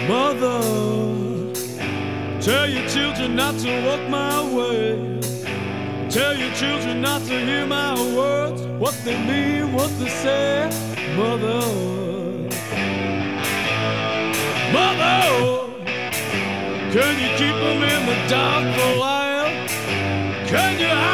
Mother, tell your children not to walk my way. Tell your children not to hear my words, what they mean, what they say. Mother, Mother, can you keep them in the dark for a while? Can you